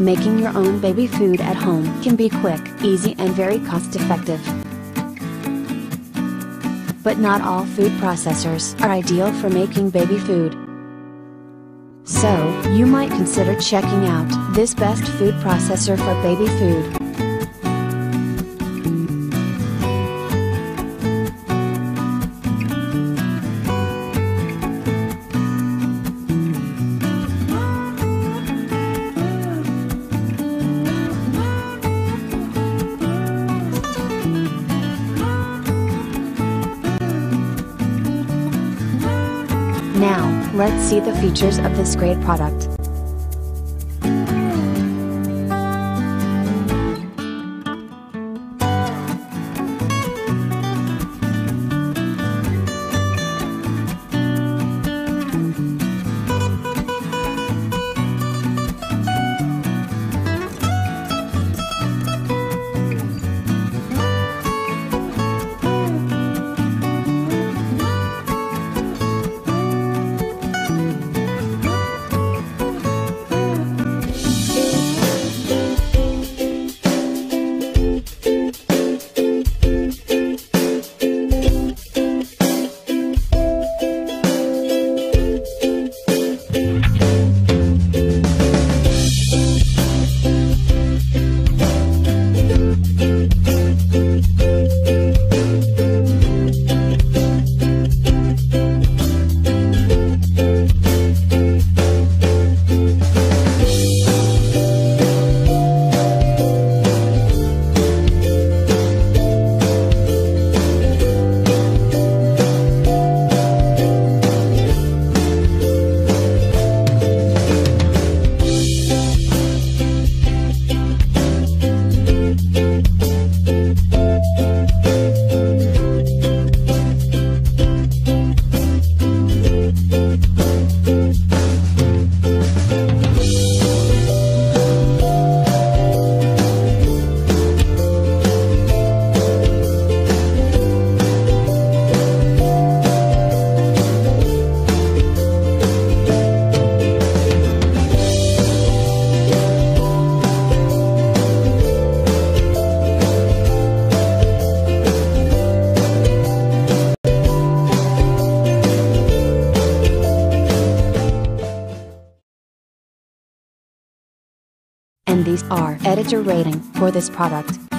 Making your own baby food at home can be quick, easy and very cost-effective. But not all food processors are ideal for making baby food. So, you might consider checking out this best food processor for baby food. Now, let's see the features of this great product. And these are editor rating for this product.